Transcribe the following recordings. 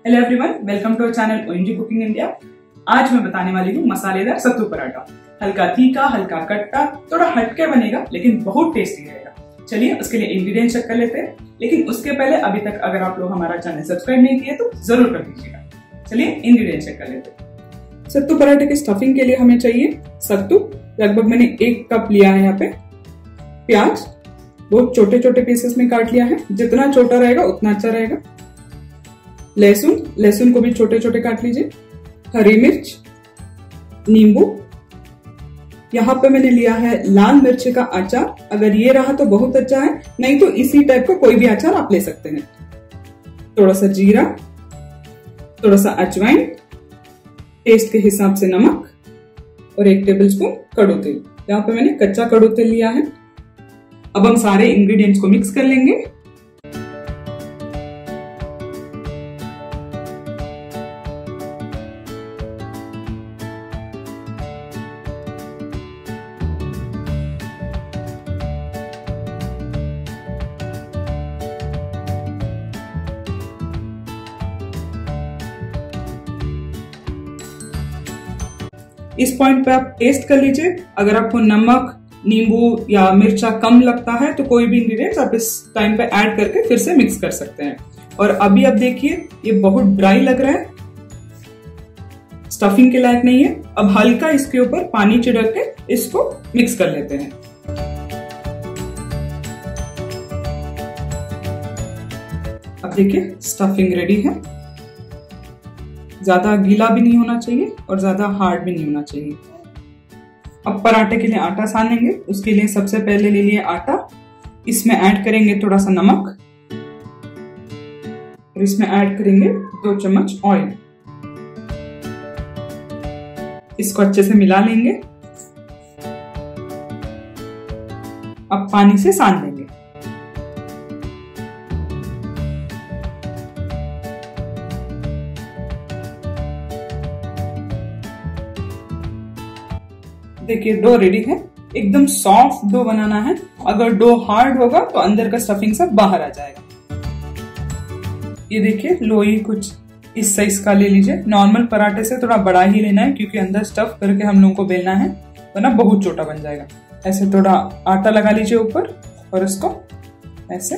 Hello everyone, welcome to channel ONG cooking India. आज मैं बताने वाली हूँ मसालेदार सत्तू पराठा। हल्का तीखा, हल्का खट्टा, थोड़ा हटके बनेगा लेकिन बहुत टेस्टी रहेगा। चलिए उसके लिए इंग्रेडिएंट्स चेक कर लेते हैं, लेकिन उसके पहले अभी तक अगर आप लोग हमारा चैनल सब्सक्राइब नहीं किए तो जरूर कर दीजिएगा। चलिए इंग्रेडिएंट्स चेक कर लेते हैं। सत्तू पराठे की स्टफिंग के लिए हमें चाहिए सत्तू, लगभग मैंने 1 कप लिया है। यहाँ पे प्याज बहुत छोटे छोटे पीसेस में काट लिया है, जितना छोटा रहेगा उतना अच्छा रहेगा। लहसुन को भी छोटे छोटे काट लीजिए। हरी मिर्च, नींबू, यहाँ पे मैंने लिया है लाल मिर्च का अचार। अगर ये रहा तो बहुत अच्छा है, नहीं तो इसी टाइप का कोई भी अचार आप ले सकते हैं। थोड़ा सा जीरा, थोड़ा सा अजवाइन, टेस्ट के हिसाब से नमक और 1 टेबलस्पून कड़ू तेल। यहाँ पे मैंने कच्चा कड़ू तेल लिया है। अब हम सारे इंग्रेडिएंट्स को मिक्स कर लेंगे। इस पॉइंट पे आप टेस्ट कर लीजिए। अगर आपको नमक, नींबू या मिर्चा कम लगता है तो कोई भी इंग्रेडिएंट्स आप इस टाइम पे ऐड करके फिर से मिक्स कर सकते हैं। और अभी आप देखिए ये बहुत ड्राई लग रहा है, स्टफिंग के लायक नहीं है। अब हल्का इसके ऊपर पानी छिड़क के इसको मिक्स कर लेते हैं। अब देखिए स्टफिंग रेडी है। ज्यादा गीला भी नहीं होना चाहिए और ज्यादा हार्ड भी नहीं होना चाहिए। अब पराठे के लिए आटा सानेंगे। उसके लिए सबसे पहले ले लिए आटा, इसमें ऐड करेंगे थोड़ा सा नमक और इसमें ऐड करेंगे 2 चम्मच ऑयल। इसको अच्छे से मिला लेंगे। अब पानी से सान लेंगे। देखिए डो रेडी है। एकदम सॉफ्ट डो बनाना है। अगर डो हार्ड होगा तो अंदर का स्टफिंग सब बाहर आ जाएगा। ये देखिए लोई कुछ इस साइज का ले लीजिए। नॉर्मल पराठे से थोड़ा बड़ा ही लेना है क्योंकि अंदर स्टफ करके हम लोगों को बेलना है, वरना बहुत छोटा बन जाएगा। ऐसे थोड़ा आटा लगा लीजिए ऊपर और इसको ऐसे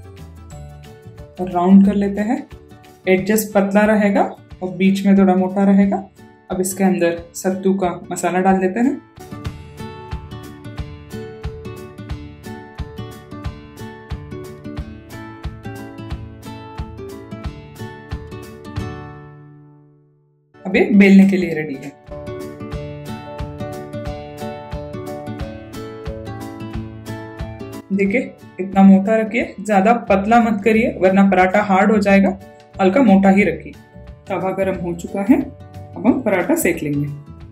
राउंड कर लेते हैं। एडजस्ट पतला रहेगा और बीच में थोड़ा मोटा रहेगा। अब इसके अंदर सत्तू का मसाला डाल देते हैं। अब ये बेलने के लिए रेडी है। देखिए इतना मोटा रखिए, ज्यादा पतला मत करिए वरना पराठा हार्ड हो जाएगा। हल्का मोटा ही रखिए। तवा गरम हो चुका है, अब हम पराठा सेक लेंगे।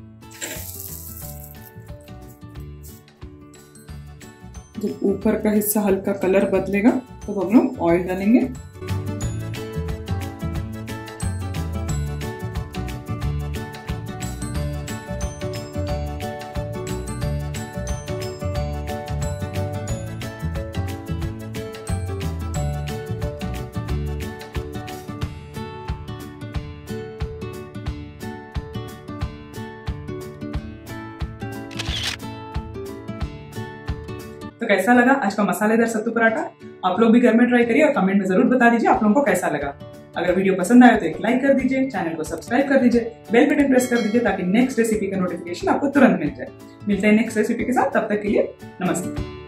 जब ऊपर का हिस्सा हल्का कलर बदलेगा तो हम लोग ऑयल डालेंगे। तो कैसा लगा आज का मसालेदार सत्तू पराठा? आप लोग भी घर में ट्राई करिए और कमेंट में जरूर बता दीजिए आप लोगों को कैसा लगा। अगर वीडियो पसंद आए तो एक लाइक कर दीजिए, चैनल को सब्सक्राइब कर दीजिए, बेल बटन प्रेस कर दीजिए ताकि नेक्स्ट रेसिपी का नोटिफिकेशन आपको तुरंत मिल जाए। मिलते हैं नेक्स्ट रेसिपी के साथ, तब तक के लिए नमस्ते।